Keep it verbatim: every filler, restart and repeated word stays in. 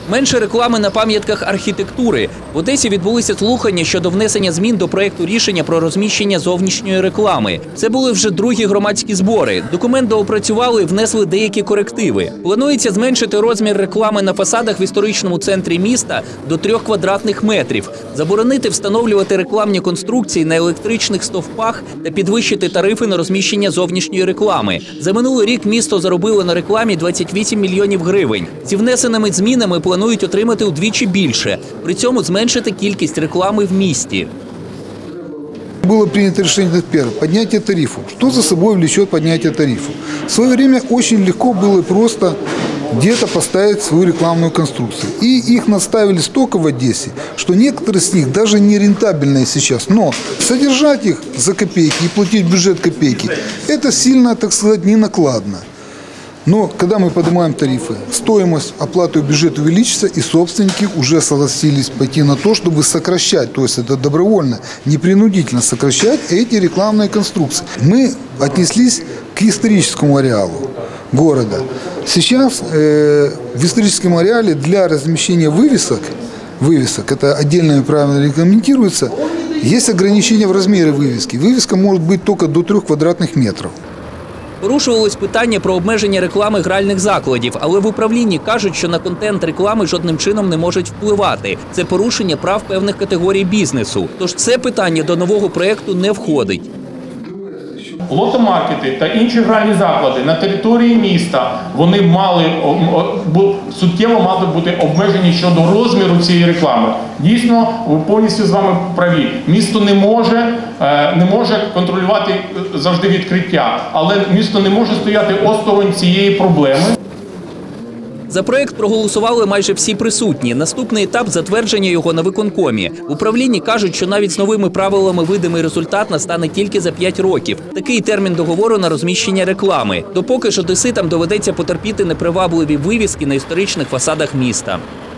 Менше реклами на пам'ятках архітектури. В Одесі відбулися слухання щодо внесення змін до проєкту рішення про розміщення зовнішньої реклами. Це були вже другі громадські збори. Документ доопрацювали і внесли деякі корективи. Планується зменшити розмір реклами на фасадах в історичному центрі міста до трьох квадратних метрів, заборонити встановлювати рекламні конструкції на електричних стовпах та підвищити тарифи на розміщення зовнішньої реклами. За минулий рік місто заробило на рекламі двадцять вісім мільйонів гривень. Зі внесеними змінами планують отримати удвічі більше. При цьому зменшити кількість реклами в місті. Было принято решение, первое, поднятие тарифов. Что за собой влечет поднятие тарифов? В свое время очень легко было и просто где-то поставить свою рекламную конструкцию. И их наставили столько в Одессе, что некоторые из них даже не рентабельные сейчас. Но содержать их за копейки и платить в бюджет копейки, это сильно, так сказать, не накладно. Но когда мы поднимаем тарифы, стоимость оплаты в бюджет увеличится, и собственники уже согласились пойти на то, чтобы сокращать, то есть это добровольно, не принудительно сокращать эти рекламные конструкции. Мы отнеслись к историческому ареалу города. Сейчас э, в историческом ареале для размещения вывесок, вывесок, это отдельно и правильно регламентируется, есть ограничения в размере вывески. Вывеска может быть только до трех квадратных метров. Порушувалось питання про обмеження реклами гральних закладів, але в управлінні кажуть, що на контент реклами жодним чином не можуть впливати. Це порушення прав певних категорій бізнесу. Тож це питання до нового проєкту не входить. Лотомаркети та інші гральні заклади на території міста, вони мали суттєво мали бути обмежені щодо розміру цієї реклами. Дійсно, ви повністю з вами праві. Місто не може, не може контролювати завжди відкриття, але місто не може стояти осторонь цієї проблеми. За проєкт проголосували майже всі присутні. Наступний етап – затвердження його на виконкомі. В управлінні кажуть, що навіть з новими правилами видимий результат настане тільки за п'ять років. Такий термін договору на розміщення реклами. Допоки ж одеситам доведеться потерпіти непривабливі вивіски на історичних фасадах міста.